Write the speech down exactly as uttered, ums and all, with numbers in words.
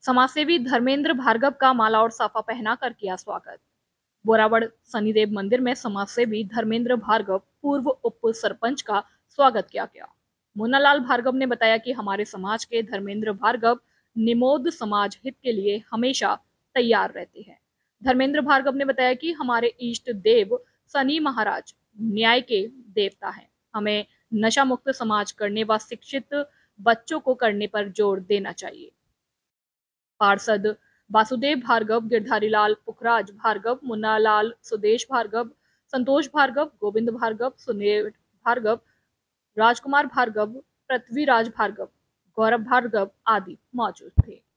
समाजसेवी धर्मेंद्र भार्गव का माला और साफा पहनाकर किया स्वागत। बोरावड़ शनिदेव मंदिर में समाजसेवी धर्मेंद्र भार्गव पूर्व उप सरपंच का स्वागत किया गया। मुन्नालाल भार्गव ने बताया कि हमारे समाज के धर्मेंद्र भार्गव निमोद समाज हित के लिए हमेशा तैयार रहते हैं। धर्मेंद्र भार्गव ने बताया कि हमारे इष्ट देव शनि महाराज न्याय के देवता हैं। हमें नशा मुक्त समाज करने व शिक्षित बच्चों को करने पर जोर देना चाहिए। पार्षद वासुदेव भार्गव, गिरधारी लाल पुखराज भार्गव, मुन्नालाल सुदेश भार्गव, संतोष भार्गव, गोविंद भार्गव, सुनील भार्गव, राजकुमार भार्गव, पृथ्वीराज भार्गव, गौरव भार्गव आदि मौजूद थे।